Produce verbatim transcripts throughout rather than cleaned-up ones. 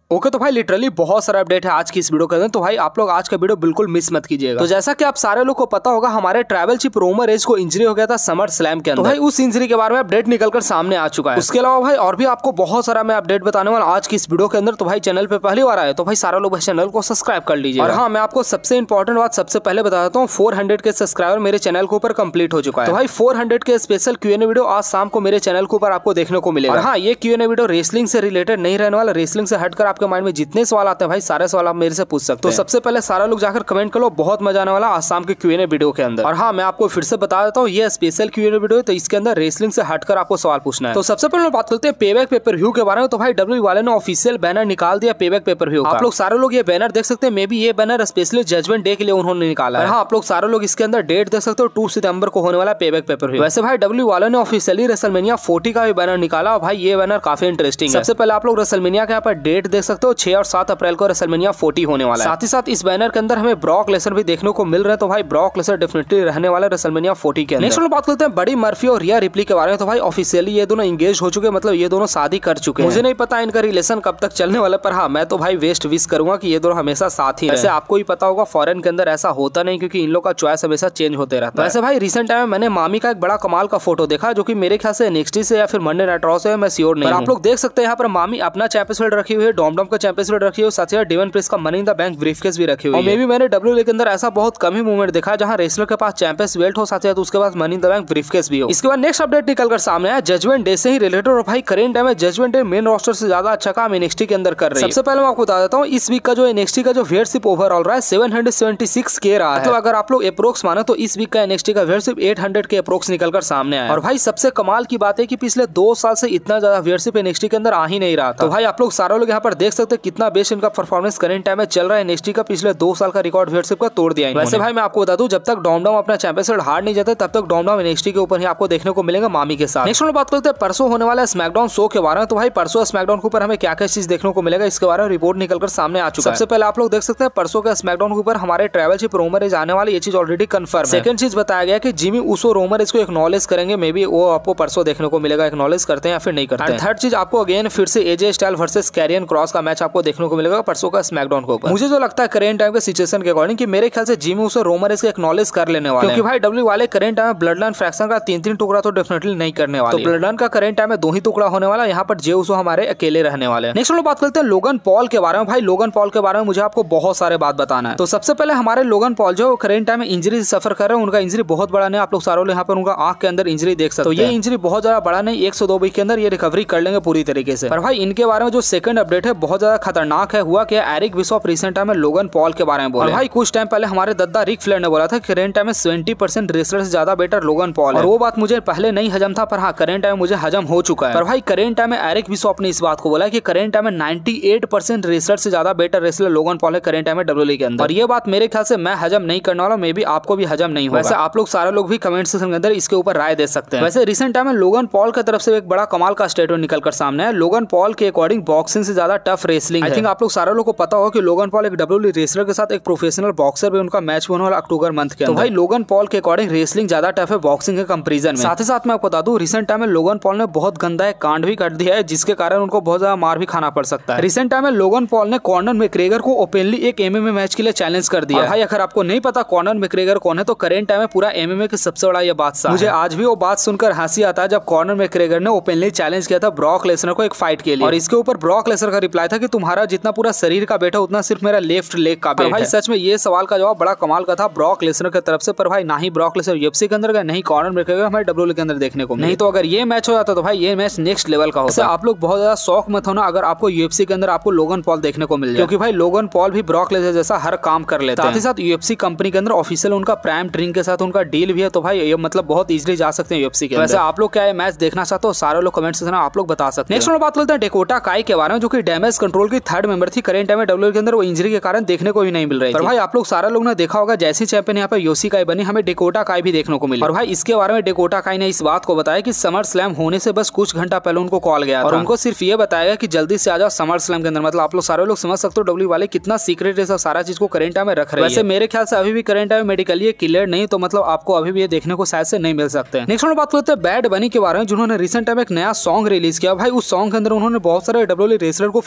Okay तो भाई literally बहुत सारा अपडेट है आज की इस वीडियो के अंदर, तो भाई आप लोग आज का वीडियो बिल्कुल मिस मत कीजिएगा। तो जैसा कि आप सारे लोग को पता होगा, हमारे ट्रैवल चिप रोमर एज को इंजरी हो गया था समर स्लैम के अंदर। तो भाई उस इंजरी के बारे में अपडेट निकलकर सामने आ चुका है। उसके अलावा भाई और भी आपको बहुत सारा मैं अपडेट बताने वाला आज की इस वीडियो के अंदर। तो भाई चैनल पे पहली बार आए तो भाई सारा लोग चैनल को सब्सक्राइब कर लीजिए। और हाँ, मैं आपको सबसे इंपॉर्टेंट बात सबसे पहले बता देता हूँ, फोर हंड्रेड के सब्सक्राइबर मेरे चैनल के ऊपर कंप्लीट हो चुका है। तो भाई फोर हंड्रेड के special Q N A video आज शाम को मेरे चैनल के ऊपर आपको देखने को मिलेगा। और हाँ, ये Q N A video wrestling से रिलेटेड नहीं रहने वाला। रेसलिंग से हटकर आपके माइंड में जितने सवाल आते हैं भाई सारे सवाल आप मेरे से पूछ सकते हैं। तो सबसे पहले सारा लोग जाकर कमेंट कर लो, बहुत मजा आने वाला आज शाम के क्यू एन ए वीडियो के अंदर। और हाँ, मैं आपको फिर से बता देता हूँ, ये special Q N A video है, तो इसके अंदर रेसलिंग से हटकर आपको सवाल पूछना है। तो सबसे पहले बात करते हैं पेबैक पेपर व्यू के बारे में। तो भाई डब्ल्यू वाले ने ऑफिशियल बैनर निकाल दिया पेबैक पेपर व्यू। आप लोग सारे लोग ये बैनर देख सकते हैं। मे बी ये बैनर स्पेशली जजमेंट डे के लिए उन्होंने निकाला है। हाँ, आप लोग सारे लोग इसके अंदर डेट देख सकते हो, टू सितंबर को होने वाला पेबैक पेपर व्यू। वैसे भाई डब्ल्यू वाले ने ऑफिशियली रेसलमेनिया फोर्टी का भी बैनर निकाला। और भाई ये बैनर काफी इंटरेस्टिंग है। सबसे पहले आप लोग रेसलमेनिया के यहाँ पर डेट देख सकते हो, छह और सात अप्रैल को रेसलमेनिया फोर्टी होने वाला है। साथ ही साथ इस बैनर के अंदर हमें ब्रॉक लेसनर भी देखने को मिल रहे हैं। तो भाई ब्रॉक लेसनर डेफिनेटली रहने वाला रेसलमेनिया फोर्टी के अंदर। नेक्स्ट बात करते हैं बड़ी मर्फी और रिया रिप्ली के बारे में। तो भाई ऑफिशियली ये दोनों एंगेज हो चुके हैं, मतलब ये दोनों शादी कर चुके हैं। मुझे नहीं पता इनका रिलेशन कब तक चलने वाला, पर हाँ मैं तो भाई वेस्ट विश करूंगा कि ये दोनों हमेशा साथ ही रहे। वैसे आपको ही पता होगा फॉरेन के अंदर ऐसा होता नहीं, क्योंकि इन लोग का चॉइस हमेशा चेंज होते रहता है। वैसे भाई रिसेंट टाइम में मैंने मामी का एक बड़ा कमाल का फोटो देखा, जो कि मेरे ख्याल से एनएक्सटी से या फिर मंडे नाइट रॉ से, मैं श्योर नहीं। आप लोग देख सकते हैं यहाँ पर मामी अपना चैंपियंस बेल्ट रखी हुई है, डॉम डॉम का चैंपियंस बेल्ट रखी हुई है, साथ ही डेवन प्रिंस का money in the bank briefcase भी रखी हुई है। और मे भी मैंने डब्ल्यू के अंदर ऐसा बहुत कम ही मूवमेंट देखा है जहां रेसलर के पास चैंपियंस बेल्ट हो, साथ ही उसके पास money in the bank briefcase भी हो। इसके बाद नेक्स्ट अपडेट निकलकर सामने आया जजमेंट डे से ही रिलेटेड। और भाई करेंट टाइम में जजमेंट डे मेन रोस्टर से ज्यादा अच्छा काम एनएक्सटी के अंदर कर रही है। सबसे पहले मैं आपको बता देता हूँ, इस वीक का जो एनएक्सटी का जो व्यूअरशिप ओवरऑल रहा है सेवन हंड्रेड सेवेंटी सिक्स के रहा है। तो अगर आप लोग अप्रोक्स माने तो इस वीक का एनएक्सटी का व्यूअरशिप एट हंड्रेड के अप्रोक्स निकलकर सामने आया। और भाई सबसे कमाल की बात है कि पिछले दो साल से इतना ज्यादा व्यूअरशिप एनएक्सटी के अंदर आ ही नहीं रहा था। तो भाई आप लोग सारे लोग यहाँ पर देख सकते हैं कितना बेस्ट इनका परफॉर्मेंस करेंट टाइम में चल रहा है। एनएक्सटी का पिछले दो साल का रिकॉर्ड व्यूअरशिप का तोड़ दिया। वैसे भाई मैं आपको बता दूं, जब तक डॉम डॉम अपना चैंपियनशिप हार नहीं जाते तब तक डॉम डॉम एनएक्सटी के ऊपर ही आपको देखने को मिलेगा मामी के साथ। नेक्स्ट बात करते हैं परसों होने वाला स्मैकडाउन शो के बारे में। तो भाई परसों स्मैकडाउन के ऊपर हमें क्या क्या चीज देखने को मिलेगा, इसके बारे में रिपोर्ट निकलकर सामने आ चुका है। सबसे पहले आप लोग देख सकते हैं परसों के स्मैकडाउन के ऊपर हमारे ट्रैवल चिप रोमर एज आने वाली, ये चीज ऑलरेडी कंफर्म है। सेकंड चीज बताया गया कि जिमी उसो रोमर इसको एक्नॉलेज करेंगे। मे बी वो आपको परसों देखने को मिलेगा, एक्नॉलेज करते हैं या फिर नहीं करते हैं। थर्ड चीज आपको अगेन फिर से AJ Styles versus Carrion Kross का मैच आपको देखने को मिलेगा परसों का स्मैकडाउन के ऊपर। मुझे जो लगता है करेंट टाइम के सिचुएशन के अकॉर्डिंग कि मेरे ख्याल से जिमी उसो रोमर इसको एक्नॉलेज कर लेने वाले, क्योंकि भाई डब्ल्यू वाले करेंट टाइम में ब्लड लाइन फ्रैक्शन का तीन तीन टुकड़ा तो डेफिनेटली नहीं करने वाले। तो ब्लड लाइन का करेंट टाइम में दो ही टुकड़ा होने वाला, यहाँ पर जे उसो हमारे अकेले रहने वाले। नेक्स्ट लोग बात करते हैं लोगन पॉल के बारे में। भाई लोगन पॉल के बारे में मुझे आपको बहुत सारे बात बताना है। तो सबसे पहले हमारे लोगन पॉल जो करेंट टाइम में इंजरी सफर कर रहे हैं, उनका इंजरी बहुत बड़ा नहीं। आप लोग सारे यहाँ पर उनका आंख के अंदर इंजरी देख सकते हैं। तो ये इंजरी बहुत ज्यादा बड़ा नहीं, एक सौ दो वीक के अंदर ये रिकवरी कर लेंगे पूरी तरीके से। पर भाई इनके बारे में जो सेकंड अपडेट है बहुत ज्यादा खतरनाक है। हुआ क्या, एरिक बिशॉप रिसेंट टाइम में लोगन पॉल के बारे में बोले। भाई कुछ टाइम पहले हमारे दद्दा रिक फ्लेयर ने बोला था करेंट टाइम में सेवेंटी परसेंट रेसलर से ज्यादा बेटर लोगन पॉल है। और वो बात मुझे पहले नहीं हजम था, पर हाँ करेंट टाइम मुझे हजम हो चुका है। पर भाई करेंट टाइम में एरिक बिशॉप ने इस बात को बोला कि करेंट टाइम में नाइंटी एट परसेंट रेसलर से ज्यादा बेटर रेसलर लोगन पॉल है करेंट टाइम में डब्ल्यूडब्ल्यूई के अंदर। और ये बात मेरे ख्याल से मैं हजम नहीं करने वाला, मे बी आपको भी हजम नहीं होगा। वैसे आप लोग सारे लोग भी कमेंट सेक्शन के अंदर इसके ऊपर राय दे सकते हैं। वैसे रिसेंट टाइम में लोगन पॉल की तरफ से एक बड़ा कमाल का स्टेटमेंट निकलकर सामने है। लोगन पॉल के अकॉर्डिंग बॉक्सिंग से ज्यादा टफ रेसलिंग है। आई थिंक आप लोग सारे लोग को पता होगा कि लोगन पॉल एक डब्ल्यूडब्ल्यूई रेसलर के साथ एक प्रोफेशनल बॉक्सर भी, उनका मैच होने वाला अक्टूबर मंथ के अंदर। तो भाई लोगन पॉल के अकॉर्डिंग रेसलिंग ज्यादा टफ है बॉक्सिंग के कंपैरिजन में। साथ ही साथ मैं आपको बता दूं, रिसेंट टाइम में लोगन पॉल ने बहुत गंदा एक कांड भी कर दिया है, जिसके कारण उनको बहुत ज्यादा मार भी खाना पड़ सकता है। रिसेंट टाइम में लोगन पॉल ने कॉनर मैकग्रेगर को ओपनली एक एमएमए मैच के लिए चैलेंज कर दिया। भाई अगर आपको नहीं पता कॉनर मैकग्रेगर कौन है, तो करेंट टाइम में पूरा एमएमए की सबसे बड़ा ये बादशाह। मुझे आज भी वो बात सुनकर हंसी आता है जब कॉनर मैकग्रेगर ने ओपनली चैलेंज किया था ब्रॉक लेसनर को एक फाइट के लिए। और इसके ऊपर ब्रॉक लेसनर का रिप्लाई था कि तुम्हारा जितना पूरा शरीर का वेट है उतना सिर्फ मेरा लेफ्ट लेग का वेट है। भाई सच में ये सवाल का जवाब बड़ा कमाल का था ब्रॉक लेसनर की तरफ से। पर भाई ना ही ब्रॉक लेसनर यूएफसी के अंदर गए, नहीं कॉनर मैकग्रेगर हमारे डब्ल्यूडब्ल्यूई के अंदर देखने को। नहीं तो अगर ये मैच हो जाता तो भाई ये मैच नेक्स्ट लेवल का होता। आप लोग बहुत ज्यादा शौक मत होना अगर आपको यूएफसी के अंदर आपको लोगन पॉल देखने को मिल जाए, क्योंकि भाई लोगन पॉल भी ब्रॉक लेसनर जैसा हर काम कर लेते हैं। साथ ही साथ यूएफसी कंपनी के अंदर ऑफिशियल उनका प्राइम ड्रिंक के साथ उनका डील भी है। तो भाई ये मतलब बहुत इजीली जा सकते हैं यूएफसी के अंदर। वैसे आप लोग क्या मैच देखना चाहते हो, सारे लोग कमेंट सेक्शन में आप लोग बता सकते हैं। नेक्स्ट बात करते हैं डेकोटा काई के बारे में, जो कि डैमेज कंट्रोल की थर्ड मेंबर थी करेंट टाइम में डब्ल्यूडब्ल्यूई के अंदर। वो इंजरी के कारण देखने को भी नहीं मिल रही थी। भाई आप लोग सारे लोग ने देखा होगा जैसी चैंपियन यहाँ पे योशी काई बनी, हमें डेकोटा काई भी देखने को मिली। और भाई इसके बारे में डेकोटा काई ने इस बात को बताया कि समर स्लैम होने से बस कुछ घंटा पहले उनको कॉल गया और उनको सिर्फ ये बताया कि जल्दी से आ जाओ समर स्लैम के अंदर। मतलब आप लोग सारे लोग समझ सकते हो डब्ल्यू वाले कितना सीक्रेट है सब सारा चीज को करेंट टाइम में रख रहे हैं। वैसे मेरे ख्याल से अभी भी करेंट टाइम मेडिकली क्लियर नहीं, तो मतलब आपको अभी भी ये देखने को शायद से नहीं मिल सकते। नेक्स्ट हम बात करते हैं बैड बनी के बारे में, जिन्होंने रिसेंट टाइम एक नया सॉन्ग रिलीज किया। भाई उस सॉन्ग के अंदर उन्होंने बहुत सारे डब्ल्यूडब्ल्यूई रेसलर को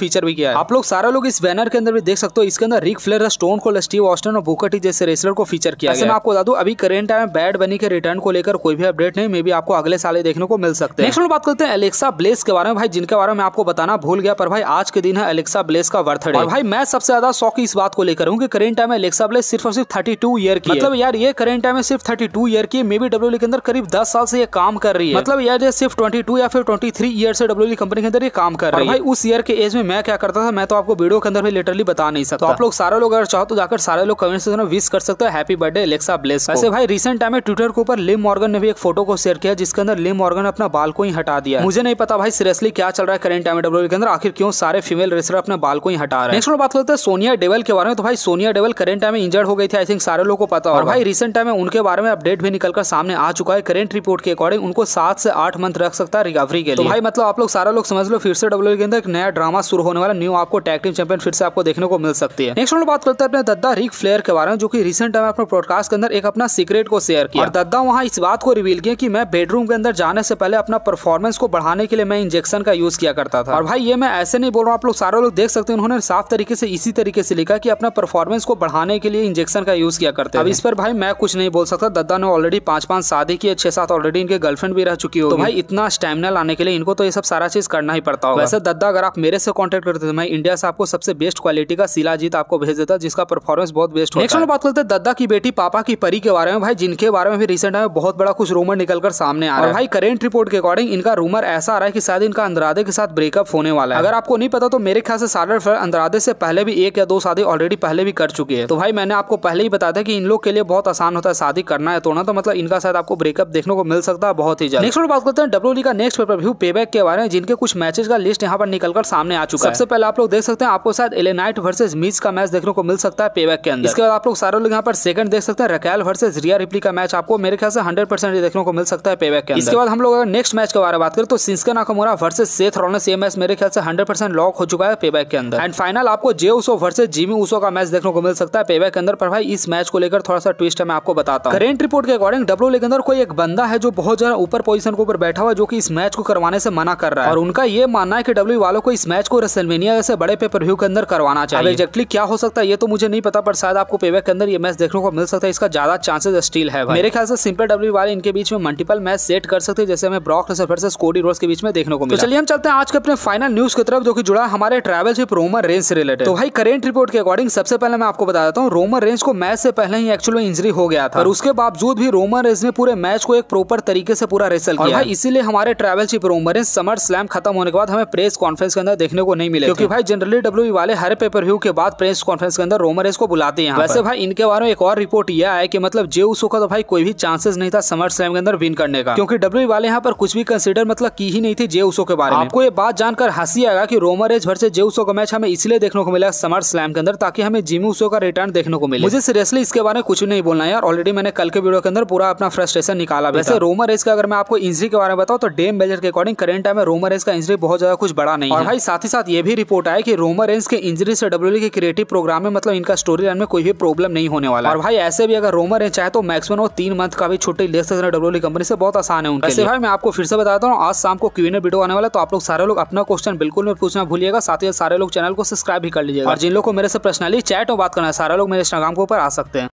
फीचर भी किया है। आप लोग सारे लोग इस बैनर के अंदर भी देख सकते हो, इसके अंदर Ric Flair, Stone Cold Steve Austin और बुकर टी जैसे रेसलर को फीचर किया है। मैं आपको बता दूं अभी करेंट टाइम में बैड बनी के रिटर्न को लेकर कोई भी अपडेट नहीं, मे भी आपको अगले साल ही देखने को मिल सकते हैं। नेक्स्ट बात करते हैं एलेक्सा ब्लेस के बारे में भाई, जिनके बारे में आपको बताना भूल गया, पर भाई आज के दिन है एलेक्सा ब्लेस का बर्थडे। और भाई मैं सबसे ज्यादा शौक इस बात को लेकर हूं कि करेंट टाइम में एलेक्सा ब्लेस सिर्फ और सिर्फ थर्टी टू ईयर की, मतलब यार ये करेंट टाइम में सिर्फ थर्टी टू ईयर की, मे बी डब्ल्यूडब्ल्यूई के अंदर करीब दस साल से ये काम कर रही है। मतलब यार ये सिर्फ ट्वेंटी टू या फिर ट्वेंटी थ्री ईयर से डब्ल्यूडब्ल्यूई कंपनी के अंदर ये काम कर रही है। भाई उस ईयर के एज में मैं क्या करता था मैं तो आपको वीडियो के अंदर भी लिटरली बता नहीं सकता। तो आप लोग सारे लोग अगर चाहो तो जाकर सारे लोग कमेंट सेक्शन में विश कर सकते हो हैप्पी बर्थडे एलेक्सा ब्लेस। वैसे भाई रिसेंट टाइम में ट्विटर के ऊपर लिम मॉर्गन ने भी एक फोटो को शेयर किया जिसके अंदर लिम मॉर्गन अपना बाल को ही हटा दिया। मुझे नहीं पता भाई सीरियसली क्या चल रहा है करेंट टाइम में डब्ल्यूडब्ल्यूई के अंदर, आखिर क्यों सारे फीमेल रेसलर अपने बाल को ही हटा रहे हैं। नेक्स्ट बात करते हैं सोनिया डेविल के बारे में। तो भाई सोनिया डेविल करेंट टाइम में इंजर्ड हो गई थी, आई थिंक सारे लोगों को पता और भाई रिसेंट टाइम में उनके बारे में अपडेट भी निकलकर सामने आ चुका है। करेंट रिपोर्ट के अकॉर्डिंग उनको सात से आठ मंथ रख सकता है रिकवरी के लिए। तो भाई मतलब आप लोग सारा लोग समझ लो फिर से डब्ल्यूडब्ल्यूई के अंदर एक नया ड्रामा शुरू होने वाला, न्यू आपको टैग टीम चैंपियन फिर से आपको देखने को मिल सकती है। नेक्स्ट बात करते हैं अपने दद्दा रिक फ्लेयर के बारे में, जो कि रिसेंट टाइम में अपने पॉडकास्ट के अंदर एक अपना सीक्रेट को शेयर किया और दद्दा वहां इस बात को रिवील किया कि मैं बेडरूम के अंदर जाने से पहले अपना परफॉर्मेंस को बढ़ाने के लिए मैं इंजेक्शन का यूज किया करता था। और भाई ये मैं ऐसे नहीं बोल रहा हूँ, आप लोग सारे लोग देख सकते हैं उन्होंने साफ तरीके से इसी तरीके से लिखा कि अपना परफॉर्मेंस को बढ़ाने के लिए इंजेक्शन का यूज किया करते हैं। अब इस पर भाई मैं कुछ नहीं बोल सकता, दद्दा ने ऑलरेडी पांच पांच शादी की है, छह सात ऑलरेडी इनके गर्लफ्रेंड भी रह चुकी हो, तो भाई इतना स्टैमिना लाने के लिए इनको तो ये सब सारा चीज करना ही पड़ता होगा। वैसे दद्दा अगर आप मेरे से कांटेक्ट करते थे मैं इंडिया से आपको सबसे बेस्ट क्वालिटी का शिलाजीत आपको भेज देता जिसका परफॉर्मेंस बहुत बेस्ट होता है। नेक्स्ट बात करते हैं दद्दा की बेटी पापा की परी के बारे में भाई, जिनके बारे में भी रिसेंट में बहुत बड़ा कुछ रूमर निकलकर सामने आ रहा है। और भाई करेंट रिपोर्ट के अकॉर्डिंग इनका रूमर ऐसा आ रहा है कि शायद इनका अंद्रादे के साथ ब्रेकअप होने वाला है। अगर आपको नहीं पता तो मेरे ख्याल से शार्लेट फ्लेयर अंद्रादे से पहले भी एक या दो शादी ऑलरेडी पहले भी कर चुकी है। तो भाई मैंने आपको पहले ही बता दिया कि इन लोग के लिए बहुत आसान होता है शादी करना है तोड़ना, तो मतलब इनका शायद आपको ब्रेकअप देखने को मिल सकता है बहुत ही जल्द। नेक्स्ट बात करते हैं डब्ल्यूडब्ल्यूई का नेक्स्ट पेपर व्यू पेबैक के बारे में, जिनके कुछ मैचेस का लिस्ट यहाँ पर निकलकर सामने आ चुका है। सबसे पहले आप लोग देख सकते हैं आपको शायद एले नाइट वर्सेस मिज का मैच देखने को मिल सकता है पेबैक के अंदर। इसके बाद आप लोग सारे लोग यहाँ पर सेकंड देख सकते हैं रकेल वर्सेस रिया रिप्ली का मैच आपको मेरे ख्याल से हंड्रेड परसेंट देखने को मिल सकता है पेबैक के अंदर। इसके बाद हम लोग अगर नेक्स्ट मैच के बारे में बात करें तो Shinsuke Nakamura versus Seth Rollins ये मैच मेरे ख्याल से हंड्रेड परसेंट लॉक हो चुका है पेबैक के अंदर। एंड फाइनल आपको जे उसो वर्सेस जिमी उसो का मैच देखने को मिल सकता है पेबैक के अंदर। पर भाई इस मैच को लेकर थोड़ा सा ट्विस्ट है, मैं आपको बताता हूं। करेंट रिपोर्ट के अकॉर्डिंग डब्ल्यूडब्ल्यूई के अंदर कोई एक बंदा है जो बहुत ज्यादा ऊपर पोजीशन के ऊपर बैठा हुआ जो कि इस मैच को करवाने से मना कर रहा है और उनका ये मानना है कि डब्ल्यूडब्ल्यूई वालों को इस मैच को रेसलमेनिया जैसे बड़े पेपर व्यू के अंदर करवाना चाहिए। एग्जैक्टली क्या हो सकता है ये तो मुझे नहीं पता, पर शायद आपको पेबैक के अंदर ये मैच देखने को मिल सकता है, इसका ज्यादा चांसेस स्टिल है। मेरे ख्याल से सिंपल डब्ल्यूडब्ल्यूई वाले इनके बीच में मल्टीपल मैच सेट कर सकते हैं, जैसे हमें Brock Lesnar versus Cody Rhodes के बीच में देखने को मिला। तो चलिए हम चलते हैं आज के अपने फाइनल न्यूज की तरफ, जो कि जुड़ा हमारे ट्रैवल शिप रोमन रेंज से रिलेटेड। तो भाई करेंट रिपोर्ट के अकॉर्डिंग सबसे पहले मैं आपको बता देता हूँ रोमन रेंज को मैच से पहले ही एक्चुअली इंजरी हो गया था और उसके बावजूद भी रोमन रेंज ने पूरे मैच को एक प्रॉपर तरीके से पूरा रेसल किया। भाई इसीलिए हमारे tribal chief Roman Reigns SummerSlam खत्म होने के बाद हमें प्रेस कॉन्फ्रेंस के अंदर देखने को नहीं मिले, क्योंकि भाई जनरली डब्ल्यूडब्ल्यूई वाले हर पेपर व्यू के बाद प्रेस कॉन्फ्रेंस के अंदर रोमन रेंज को बुलाते हैं। वैसे भाई इनके बारे में एक और रिपोर्ट यह है कि मतलब जे उसो का तो भाई कोई भी चांसेस नहीं था समर स्लैम के अंदर विन करने का, क्योंकि डब्ल्यूडब्ल्यूई वाले यहाँ पर कुछ भी कंसीडर मतलब की ही नहीं थी जे उसो के बारे में। आपको ये बात जानकर हंसी आएगा कि Roman Reigns versus Jey Uso का मैच हमें इसलिए देखने को मिला समर स्लैम के अंदर ताकि हमें जिमी उसो का रिटर्न देखने को मिले। मुझे सीरियसली इसके बारे में कुछ नहीं बोलना यार, ऑलरेडी मैंने कल के वीडियो के अंदर पूरा अपना फ्रस्ट्रेशन निकाला। वैसे रोमन रेंज का अगर मैं आपको इंजरी के बारे में बताऊं तो डेम बेलर के अकॉर्डिंग करंट टाइम में रोमन रेंज का इंजरी बहुत ज्यादा कुछ बड़ा नहीं है। और भाई साथ ही साथ ये भी रिपोर्ट आया कि रोमन रेंज के इंजरी से डब्ल्यूडब्ल्यूई के क्रिएटिव प्रोग्राम में मतलब इनका स्टोरी लाइन में कोई भी प्रॉब्लम नहीं होने वाला। और भाई ऐसे भी अगर रोमन रेंज चाहे तो मैक्सिमम वो तीन मंथ का भी छुट्टी ले सकते हैं डब्ल्यूडब्ल्यूई कंपनी से, बहुत आसान है उनके लिए। भाई मैं आपको फिर से बताता हूँ आज शाम को क्यू एंड ए वीडियो आने वाला, तो आप लोग सारे लोग अपना क्वेश्चन बिल्कुल नहीं पूछना भूलिएगा, साथ ही सारे लोग चैनल को सब्सक्राइब भी कर लीजिएगा। और जिन लोग को मेरे से पर्सनली चैट और बात करना है सारे लोग मेरे इंस्टाग्राम के ऊपर आ सकते हैं।